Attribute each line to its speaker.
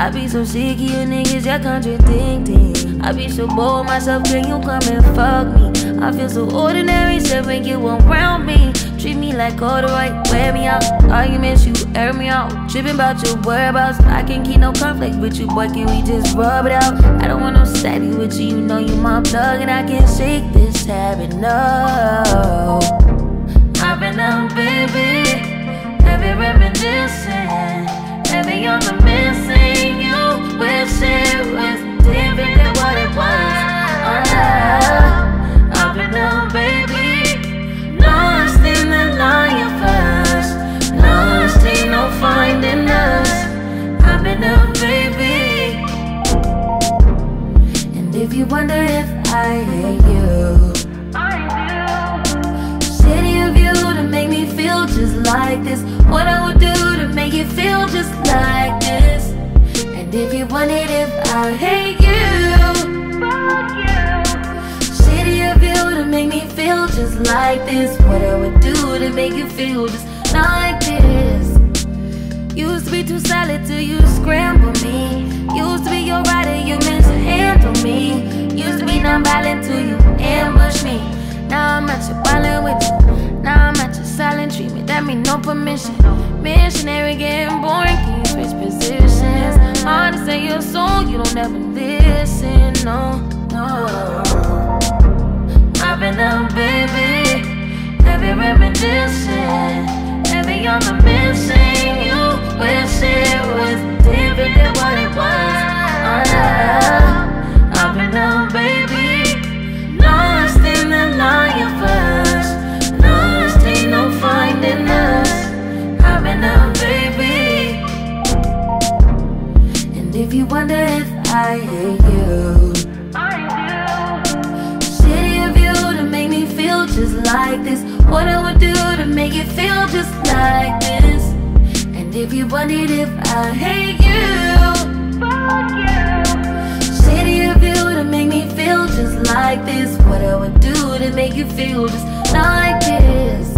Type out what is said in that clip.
Speaker 1: I be so sick of you niggas, you're contradicting. I be so bold myself, can you come and fuck me? I feel so ordinary, so when you around me. Treat me like all the right, wear me out. Arguments, you air me out. Tripping about your whereabouts. I can't keep no conflict with you, boy, can we just rub it out? I don't want no steady with you, you know you my plug. And I can't shake this habit, no. I've been out, baby, heavy reminiscing, heavy on the missing. You wish it was different than what it was. I've been out, baby, lost in the line first, lost, ain't no finding us. I've been out, baby. And if you wonder if I hate you, shitty of you to make me feel just like this. What I would do to make you feel just like this. And if you wondered if I hate you, fuck you. Shitty of you to make me feel just like this. What I would do to make you feel just like this. Used to be too solid till you scramble me. Used to be your rider, you mishandle me. Used to be non-violent till you ambush me. Now I'm at your violent with you. Now I'm at your silent treatment, that mean no permission. Missionary getting boring, can you switch positions? Hard to say your song, you don't ever listen, no, no. I've been out, baby, heavy reminiscing, heavy on the missing. You wish it was different than what it was. I've been out, baby, lost in the line first, lost, ain't no finding us. I've been out, baby. And if you wonder if I hate you, I do. Shitty of you to make me feel just like this. What I would do to make you feel just like this. And if you wondered if I hate you, fuck you. Shitty of you to make me feel just like this. What I would do to make you feel just like this.